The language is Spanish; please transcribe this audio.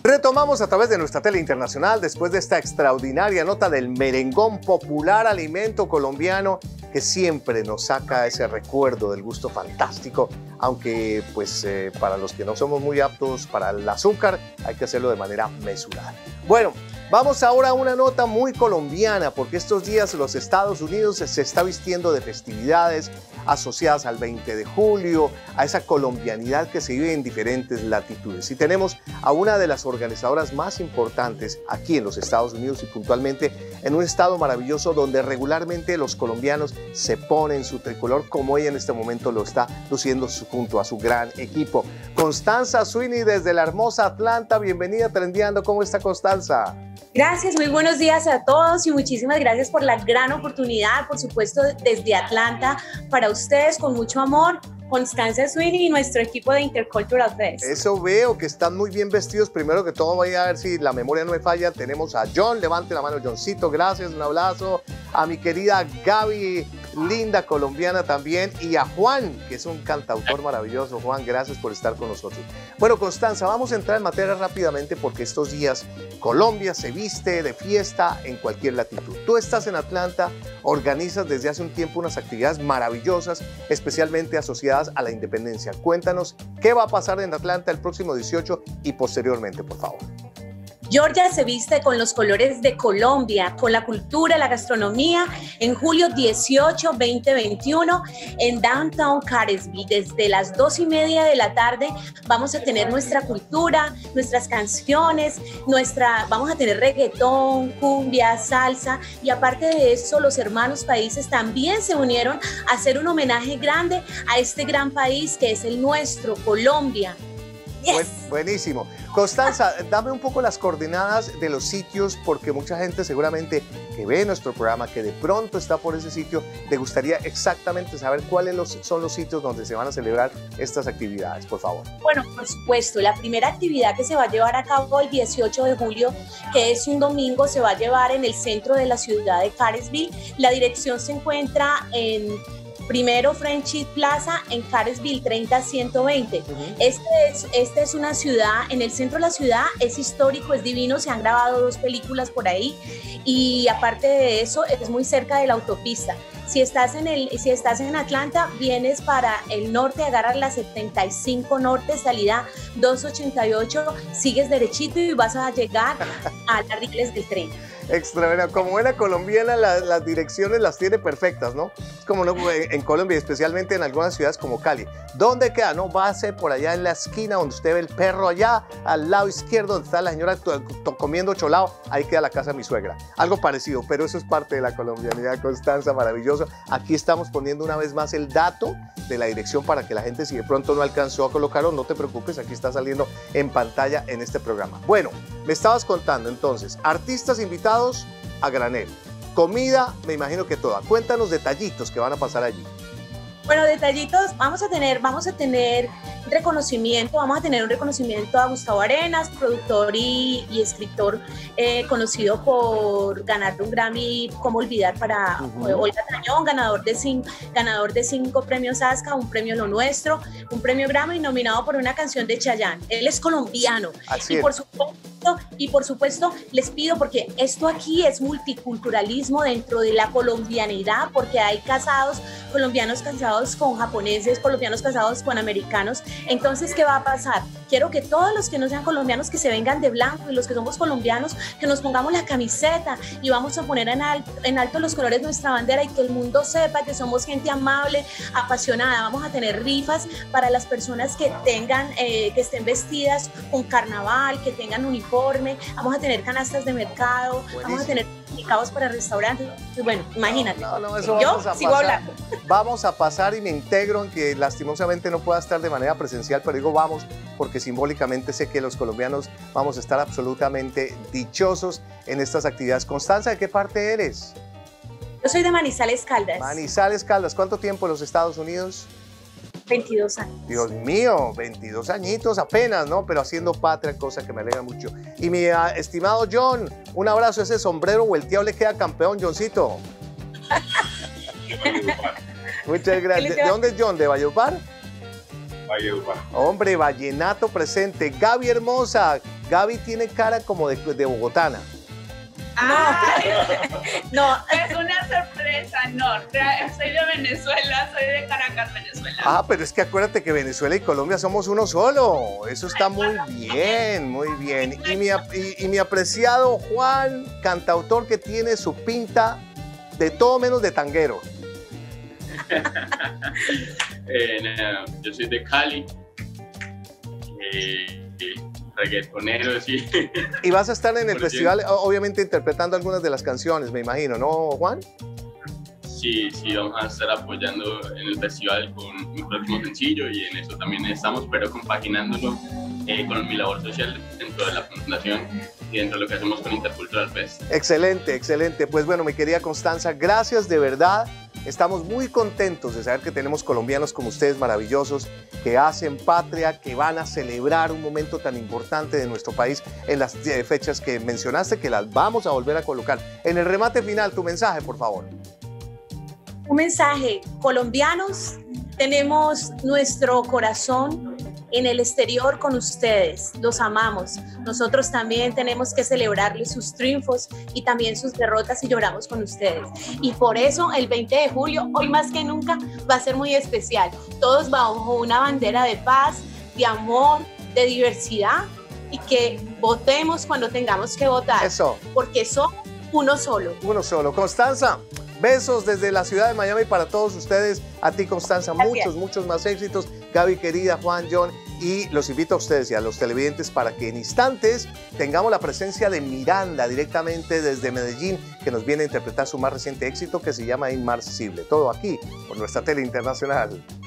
Retomamos a través de nuestra tele internacional después de esta extraordinaria nota del merengón, popular alimento colombiano que siempre nos saca ese recuerdo del gusto fantástico, aunque pues para los que no somos muy aptos para el azúcar hay que hacerlo de manera mesurada. Bueno, vamos ahora a una nota muy colombiana porque estos días los Estados Unidos se está vistiendo de festividades asociadas al 20 de julio, a esa colombianidad que se vive en diferentes latitudes. Y tenemos a una de las organizadoras más importantes aquí en los Estados Unidos y puntualmente en un estado maravilloso donde regularmente los colombianos se ponen su tricolor como ella en este momento lo está luciendo junto a su gran equipo. Constanza Sweeney desde la hermosa Atlanta, bienvenida a Trendiando. ¿Cómo está Constanza? Gracias, muy buenos días a todos y muchísimas gracias por la gran oportunidad, por supuesto desde Atlanta, para ustedes con mucho amor. Constanza Sweeney y nuestro equipo de Intercultural Fest. Eso veo que están muy bien vestidos. Primero que todo voy a ver si la memoria no me falla. Tenemos a John, levante la mano Johncito, gracias, un abrazo. A mi querida Gaby, linda colombiana también. Y a Juan, que es un cantautor maravilloso. Juan, gracias por estar con nosotros. Bueno, Constanza, vamos a entrar en materia rápidamente porque estos días Colombia se viste de fiesta en cualquier latitud. Tú estás en Atlanta, organizas desde hace un tiempo unas actividades maravillosas, especialmente asociadas a la independencia. Cuéntanos qué va a pasar en Atlanta el próximo 18 y posteriormente, por favor. Georgia se viste con los colores de Colombia, con la cultura, la gastronomía, en julio 18, 2021, en Downtown Caresville. Desde las 2:30 de la tarde vamos a tener nuestra cultura, nuestras canciones, vamos a tener reggaetón, cumbia, salsa, y aparte de eso, los hermanos países también se unieron a hacer un homenaje grande a este gran país que es el nuestro, Colombia. Yes. Buenísimo. Constanza, dame un poco las coordenadas de los sitios porque mucha gente seguramente que ve nuestro programa, que de pronto está por ese sitio, le gustaría exactamente saber cuáles son los sitios donde se van a celebrar estas actividades, por favor. Bueno, por supuesto, la primera actividad que se va a llevar a cabo el 18 de julio, que es un domingo, se va a llevar en el centro de la ciudad de Caresville. La dirección se encuentra en Primero Friendship Plaza en Caresville 30120. Este es una ciudad, en el centro de la ciudad, es histórico, es divino, se han grabado 2 películas por ahí y aparte de eso es muy cerca de la autopista. Si estás en Atlanta, vienes para el norte, agarras la 75 norte, salida 288, sigues derechito y vas a llegar a las rieles del tren. Extraordinario. Como buena colombiana, las direcciones las tiene perfectas, ¿no? Es como en Colombia, especialmente en algunas ciudades como Cali. ¿Dónde queda? No, va a ser por allá en la esquina donde usted ve el perro allá, al lado izquierdo, donde está la señora comiendo cholao, ahí queda la casa de mi suegra. Algo parecido, pero eso es parte de la colombianidad, Constanza, maravilloso. Aquí estamos poniendo una vez más el dato de la dirección para que la gente, si de pronto no alcanzó a colocarlo, no te preocupes, aquí está saliendo en pantalla en este programa. Bueno, me estabas contando entonces, artistas invitados a granel, comida, me imagino que toda. Cuéntanos detallitos que van a pasar allí. Bueno, detallitos, vamos a tener reconocimiento, vamos a tener un reconocimiento a Gustavo Arenas, productor y escritor conocido por ganar un Grammy, cómo olvidar, para Olga Tañón, ganador de 5 premios ASCA, un premio Lo Nuestro, un premio Grammy, nominado por una canción de Chayanne. Él es colombiano. Así es. Por supuesto, les pido, porque esto aquí es multiculturalismo dentro de la colombianidad, porque hay colombianos casados con japoneses, colombianos casados con americanos. Entonces, ¿qué va a pasar? Quiero que todos los que no sean colombianos que se vengan de blanco, y los que somos colombianos que nos pongamos la camiseta y vamos a poner en alto los colores de nuestra bandera y que el mundo sepa que somos gente amable, apasionada. Vamos a tener rifas para las personas que estén vestidas con carnaval, que tengan uniforme. Vamos a tener canastas de mercado. Buenísimo. Vamos a tener certificados para restaurantes. Bueno, imagínate. Yo sigo hablando. Vamos a pasar y me integro en que lastimosamente no pueda estar de manera presencial, pero digo vamos porque simbólicamente sé que los colombianos vamos a estar absolutamente dichosos en estas actividades. Constanza, ¿de qué parte eres? Yo soy de Manizales Caldas. Manizales Caldas. ¿Cuánto tiempo en los Estados Unidos? 22 años. Dios mío, 22 añitos apenas, ¿no? Pero haciendo patria, cosa que me alegra mucho. Y mi estimado John, un abrazo. Ese sombrero volteado le queda campeón, Johncito. Muchas gracias. ¿De dónde es John? ¿De Valledupar? Valledupar. Hombre, vallenato presente. Gaby hermosa, Gaby tiene cara como de bogotana. No. Es una sorpresa, no. Soy de Venezuela, soy de Caracas, Venezuela. Ah, pero es que acuérdate que Venezuela y Colombia somos uno solo. Eso está muy bien, muy bien. Y mi apreciado Juan, cantautor que tiene su pinta de todo menos de tanguero. No, yo soy de Cali. Reggaetonero, sí. Y vas a estar en el festival, obviamente interpretando algunas de las canciones, me imagino, ¿no, Juan? Sí, vamos a estar apoyando en el festival con mi próximo sencillo y en eso también estamos, pero compaginándolo con mi labor social dentro de la fundación y dentro de lo que hacemos con Intercultural Fest. Excelente, excelente. Pues bueno, mi querida Constanza, gracias de verdad. Estamos muy contentos de saber que tenemos colombianos como ustedes maravillosos, que hacen patria, que van a celebrar un momento tan importante de nuestro país en las fechas que mencionaste, que las vamos a volver a colocar. En el remate final, tu mensaje, por favor. Un mensaje, colombianos, tenemos nuestro corazón en el exterior con ustedes, los amamos. Nosotros también tenemos que celebrarles sus triunfos y también sus derrotas y lloramos con ustedes. Y por eso el 20 de julio, hoy más que nunca, va a ser muy especial. Todos bajo una bandera de paz, de amor, de diversidad y que votemos cuando tengamos que votar. Eso. Porque somos uno solo. Uno solo. Constanza, besos desde la ciudad de Miami para todos ustedes. A ti, Constanza, muchos más éxitos. Gaby, querida, Juan, John, y los invito a ustedes y a los televidentes para que en instantes tengamos la presencia de Miranda directamente desde Medellín, que nos viene a interpretar su más reciente éxito que se llama Inmarcesible. Todo aquí por nuestra tele internacional.